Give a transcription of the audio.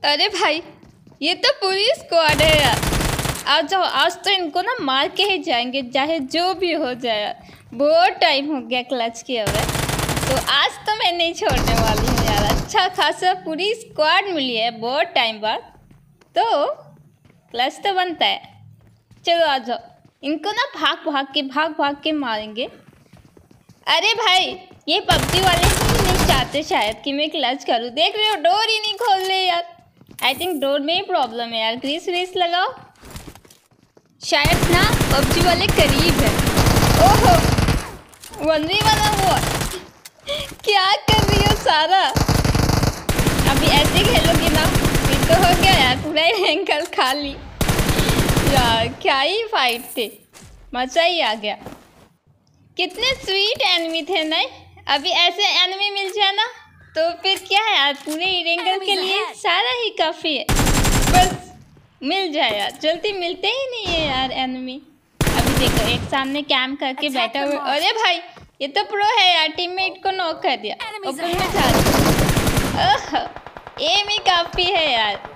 अरे भाई, ये तो पूरी स्क्वाड है यार। आज जाओ, आज तो इनको ना मार के ही जाएंगे, चाहे जो भी हो जाए यार। बहुत टाइम हो गया क्लच किए हुए, तो आज तो मैं नहीं छोड़ने वाली हूँ यार। अच्छा खासा पूरी स्क्वाड मिली है बहुत टाइम बाद, तो क्लच तो बनता है। चलो आ जाओ, इनको ना भाग भाग के मारेंगे। अरे भाई, ये पबजी वाले ही नहीं चाहते शायद कि मैं क्लच करूँ। देख रहे हो, डोर ही नहीं खोल रहे यार। आई थिंक डोर में ही प्रॉब्लम है यार। ग्रीस व्रीस लगाओ, शायद ना पबजी वाले करीब है। ओहो, 1v1 हुआ। क्या कर रही हो सारा? अभी ऐसे खेलोगी ना, ये तो हो गया यार पूरा एंकल खाली यार। क्या ही फाइट थे, मजा ही आ गया। कितने स्वीट एनिमी थे नहीं। अभी ऐसे एनिमी मिल जाए ना तो फिर क्या है यार, पूरे इरेंगल के लिए सारा ही काफ़ी है। बस मिल जाए यार, जल्दी मिलते ही नहीं है यार एनिमी। अभी देखो, एक सामने कैम्प करके बैठा हुआ। अरे भाई, ये तो प्रो है यार, टीममेट को नॉक कर दिया। ऊपर में था, एम ही काफ़ी है यार।